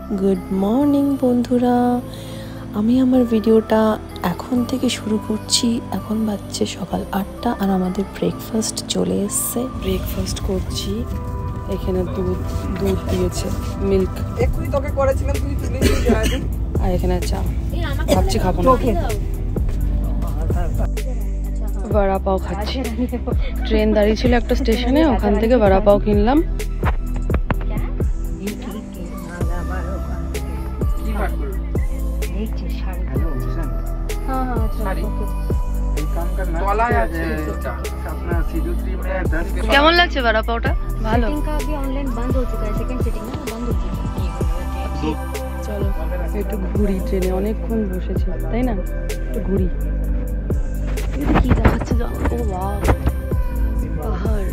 Good morning বন্ধুরা, আমি আমার ভিডিওটা এখন থেকে শুরু করছি। এখন বাজছে সকাল 8টা আর আমাদের ব্রেকফাস্ট চলে এসছে। ব্রেকফাস্ট করছি। এখানে দুধ দিয়েছে, মিল্ক এক্ষুনি তোকে করেছিলাম, তুই তুলে নিয়ে যাবি। আর এখানে চা। ভাবছি খাবো না, বড়া পাও খাচ্ছি। ট্রেন দাঁড়িয়ে ছিল একটা স্টেশনে, ওখান থেকে বড়া পাও কিনলাম। কেমন লাগছে বড়া পাওটা? ভালো। চলো একটু ঘুরি, ট্রেনে অনেকক্ষণ বসেছি তাই না, একটু ঘুরি। কি দেখাচ্ছে জানো? ও ওয়াও, পাহাড়।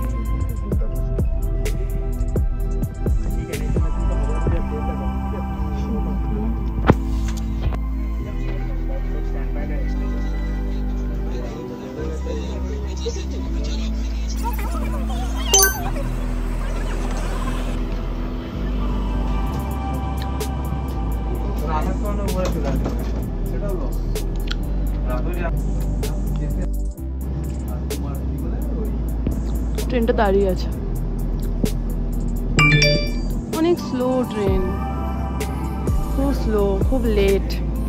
ট্রেনটা দাঁড়িয়ে আছে, অনেক স্লো ট্রেন, খুব স্লো, খুব লেট।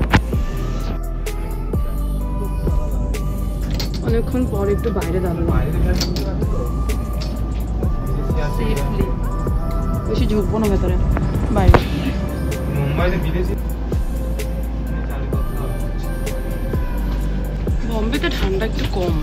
অনেকক্ষণ পর একটু বাইরে দাঁড়ালাম, সেফলি। বেশি ঝুঁকবো না ভেতরে, বাইরে। বম্বেতে ঠান্ডা একটু কম।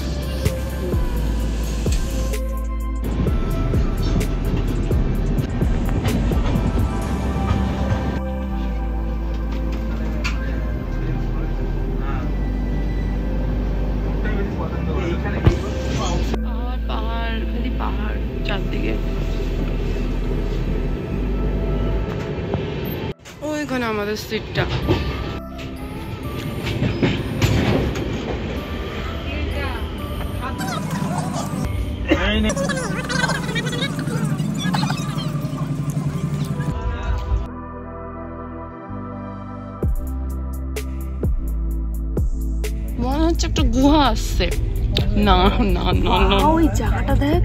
পাহাড় চারদিকে। ওইখানে আমাদের সিটটা। মনে হচ্ছে একটা গুহা আসছে। না না না না, ওই জায়গাটা দেখ।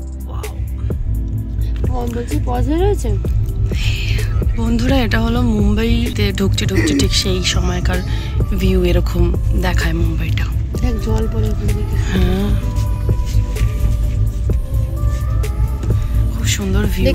বলছি পজে রয়েছে বন্ধুরা, এটা হলো মুম্বাইতে ঢুকছে ঠিক সেই সময়কার ভিউ। এরকম দেখায় মুম্বাইটা। দেখ জল পড়ে, হ্যাঁ খুব সুন্দর ভিউ।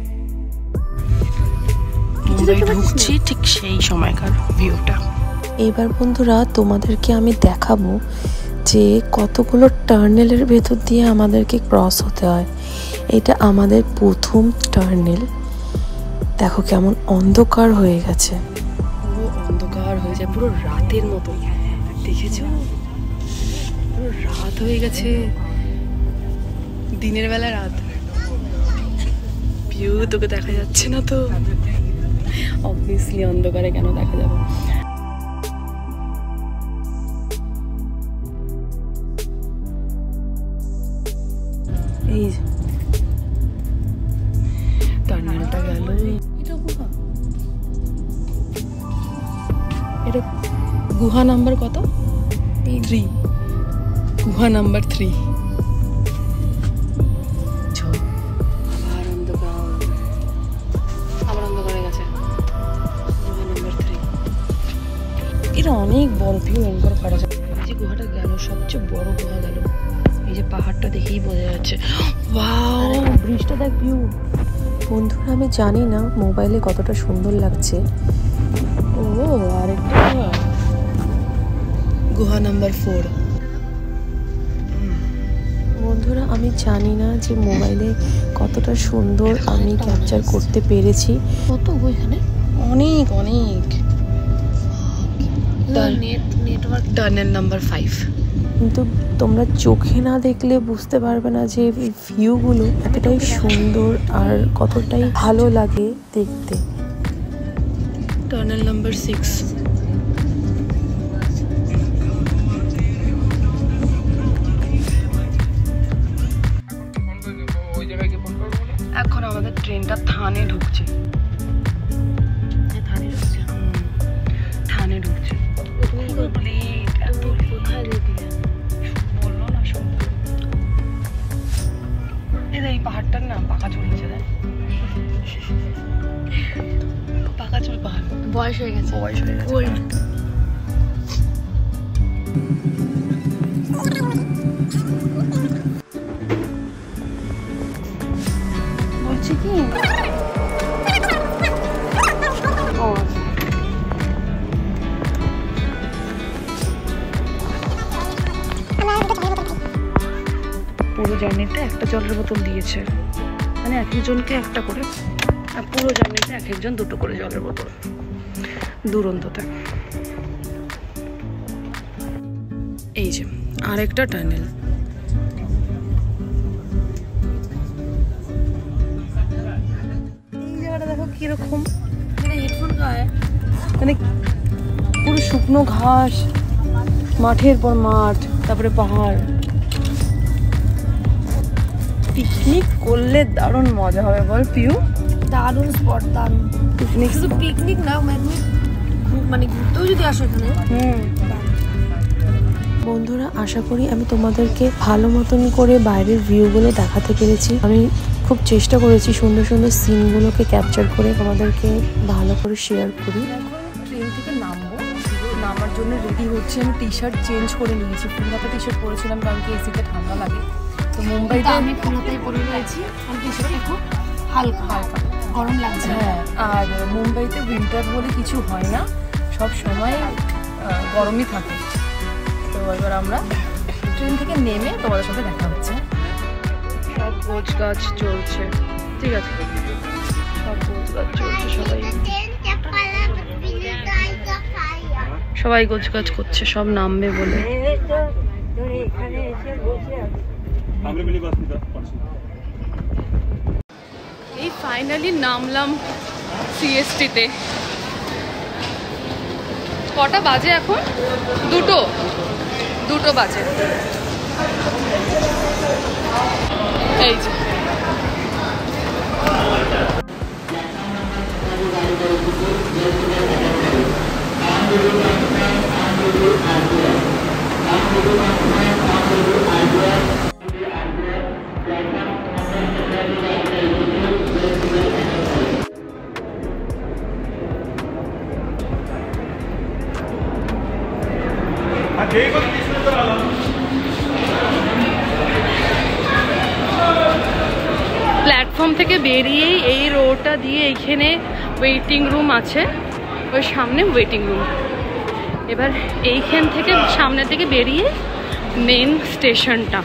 মুম্বাই ঢুকছি ঠিক সেই সময়কার ভিউটা। এবার বন্ধুরা তোমাদেরকে আমি দেখাবো যে কতগুলো টার্নেলের ভেতর দিয়ে আমাদেরকে ক্রস হতে হয়। এটা আমাদের প্রথম টার্নেল। দেখো কেমন অন্ধকার হয়ে গেছে, পুরো অন্ধকার হয়ে যায়, পুরো রাতের মতো। দেখেছো, পুরো রাত হয়ে গেছে, দিনের বেলা রাত। ভিউ তোকে দেখা যাচ্ছে না তো, অবভিয়াসলি অন্ধকারে কেন দেখা যাবে। এই টার্নেলটা গেল। এটা গুহা নাম্বার কত? 3। গুহা নাম্বার 3। আবার অন্ধকার, আবার অন্ধকার হয়ে গেছে। গুহা নাম্বার 3। এটা অনেক বড়, ভিউ এনজয় করা যায়। যে গুহাটা গেল, সবচেয়ে বড় গুহা গেল। এই যে পাহাড়টা দেখেই বোঝা যাচ্ছে। ওয়াও, ব্রিজটা দেখ, ভিউ। বন্ধুরা আমি জানি না মোবাইলে কতটা সুন্দর লাগছে। ও আরেকটা গুহা নাম্বার 4। বন্ধুরা আমি জানি না যে মোবাইলে কতটা সুন্দর আমি ক্যাপচার করতে পেরেছি। কত ওইখানে অনেক অনেক। Network tunnel number 5। কিন্তু তোমরা চোখে না দেখলে বুঝতে পারবে না যে এই ভিউগুলো এতটাই সুন্দর আর কতটাই ভালো লাগে দেখতে। Tunnel number 6। এখন আমাদের ট্রেনটা থানে ঢুকছে। বয়স হয়ে গেছে। বলছি কি পুরো জার্নিতে একটা জলের বোতল দিয়েছে, মানে এক একজনকে একটা করে, আর পুরো জার্নিতে এক একজন দুটো করে জলের বোতল দুরন্ততে। এই যে আরেকটা টানেল। এই জায়গাটা দেখো কিরকম, হেডফোন গায়ে মানে পুরো শুকনো ঘাস, মাঠের পর মাঠ, তারপরে পাহাড়। পিকনিক করলে দারুণ মজা হবে বল পিউ? দারুণ স্পট, দারুণ পিকনিক শুধু পিকনিক না, মানে ঘুরতেও যদি আসো এখানে। বন্ধুরা, আশা করি আমি তোমাদেরকে ভালো মতন করে বাইরের ভিউগুলো দেখাতে পেরেছি। আমি খুব চেষ্টা করেছি সুন্দর সুন্দর সিনগুলোকে ক্যাপচার করে তোমাদেরকে ভালো করে শেয়ার করি। এখন ট্রেন থেকে নামবো, নামার জন্য রেডি হচ্ছে। আমি টি শার্ট চেঞ্জ করে নিয়েছি, ফুল হাতা টি শার্ট পরেছিলাম কারণ কি এসিতে ঠান্ডা লাগে। তো মুম্বাইতে আমি ফুল হাতাই পরে রয়েছি, কারণ টি শার্টটা খুব হালকা হালকা গরম লাগছে। হ্যাঁ, আর মুম্বাইতে উইন্টার বলে কিছু হয় না, সব সময় গরমই থাকে। তো এবার আমরা ট্রেন থেকে নেমে তোমাদের সাথে দেখা হচ্ছে। সব গোছ গাছ চলছে, ঠিক আছে, সব গোছ গাছ চলছে, সবাই গোছ গাছ করছে, সব নামবে বলে। এই ফাইনালি নামলাম সিএসটিতে। কটা বাজে এখন? দুটো বাজে। এই যে প্ল্যাটফর্ম থেকে বেরিয়েই এই রোডটা দিয়ে এইখানে ওয়েটিং রুম আছে, ওই সামনে ওয়েটিং রুম। এবার এইখান থেকে সামনে থেকে বেরিয়ে মেন স্টেশনটা।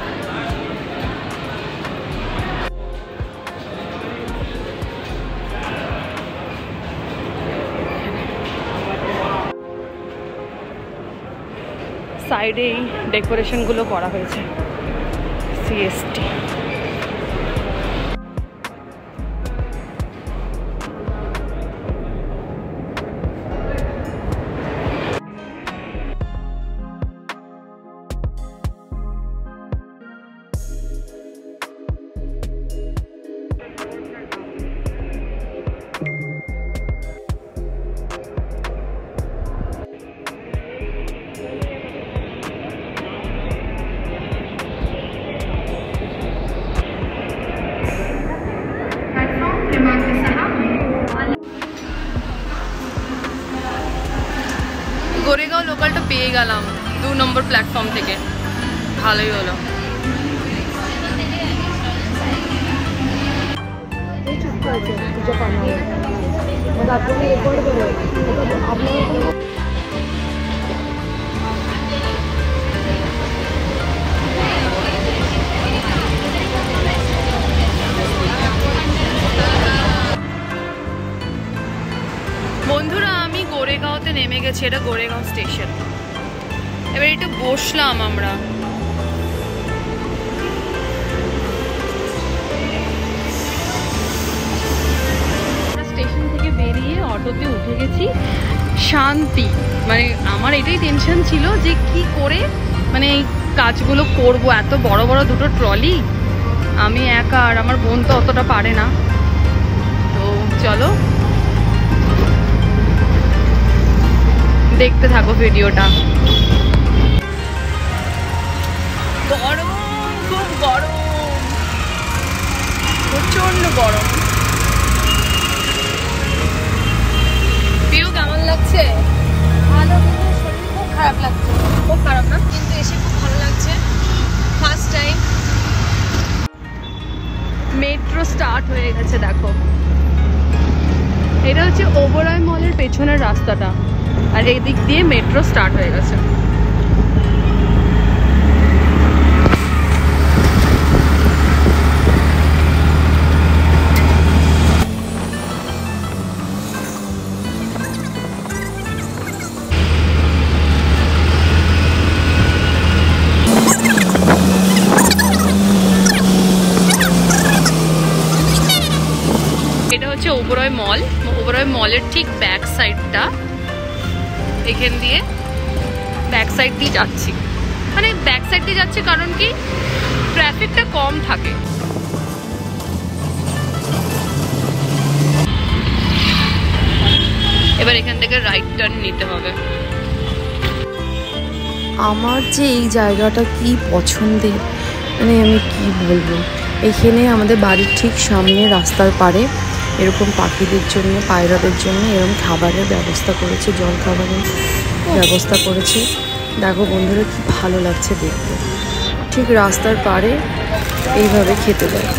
সাইডে এই ডেকোরেশনগুলো করা হয়েছে সিএসটি। গোরেগাঁও লোকালটা পেয়ে গেলাম 2 নম্বর প্ল্যাটফর্ম থেকে, ভালোই হলো। বন্ধুরা, আমি গোরেগাঁওতে নেমে গেছি, এটা গোরেগাঁও স্টেশন। এবার একটু বসলাম আমরা। স্টেশন থেকে বেরিয়ে অটোতে উঠে গেছি। শান্তি, মানে আমার এটাই টেনশন ছিল যে কি করে মানে এই কাজগুলো করব। এত বড় বড় দুটো ট্রলি, আমি একা, আর আমার বোন তো অতটা পারে না। তো চলো দেখতে থাকো ভিডিওটা। গরম, খুব গরম, প্রচন্ড গরম। পিউ এটা হচ্ছে ওবরয় মলের পেছনের রাস্তাটা, আর এই দিক দিয়ে মেট্রো স্টার্ট হয়ে গেছে। এটা হচ্ছে ওবরয় মল। ওবরয় মলের ঠিক ব্যাক সাইডটা, এখান দিয়ে ব্যাক সাইড দিয়ে যাচ্ছি। মানে ব্যাক সাইড দিয়ে যাচ্ছি কারণ কি ট্রাফিকটা কম থাকে। এবার এখান থেকে রাইট টার্ন নিতে হবে। আমার যে এই জায়গাটা কি পছন্দের, মানে আমি কি বলবো। এখানে আমাদের বাড়ির ঠিক সামনে রাস্তার পাড়ে এরকম পাখিদের জন্য, পায়রাদের জন্য এরকম খাবারের ব্যবস্থা করেছে, জল খাবারের ব্যবস্থা করেছে। দেখো বন্ধুরা কি ভালো লাগছে দেখতে, ঠিক রাস্তার পাড়ে এইভাবে খেতে দেয়।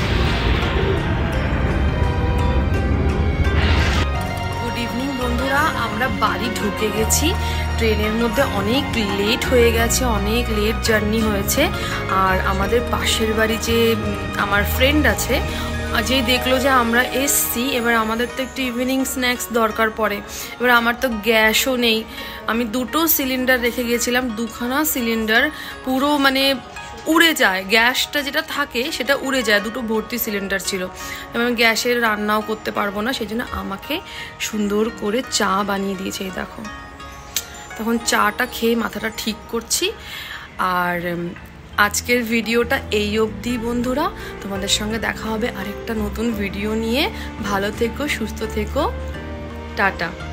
গুড ইভিনিং বন্ধুরা, আমরা বাড়ি ঢুকে গেছি। ট্রেনের মধ্যে অনেক লেট হয়ে গেছে, অনেক লেট জার্নি হয়েছে। আর আমাদের পাশের বাড়ি যে আমার ফ্রেন্ড আছে, যেই দেখলো যে আমরা এসছি, এবার আমাদের তো একটু ইভিনিং স্ন্যাক্স দরকার পড়ে। এবার আমার তো গ্যাসও নেই, আমি 2টো সিলিন্ডার রেখে গেছিলাম, 2খানা সিলিন্ডার পুরো মানে উড়ে যায়, গ্যাসটা যেটা থাকে সেটা উড়ে যায়, 2টো ভর্তি সিলিন্ডার ছিল। এবং গ্যাসের রান্নাও করতে পারবো না, সেই জন্য আমাকে সুন্দর করে চা বানিয়ে দিয়েছে। এই দেখো, তখন চাটা খেয়ে মাথাটা ঠিক করছি। আর আজকের ভিডিওটা এই অবধি বন্ধুরা, তোমাদের সঙ্গে দেখা হবে আরেকটা নতুন ভিডিও নিয়ে। ভালো থেকো, সুস্থ থেকো, টাটা।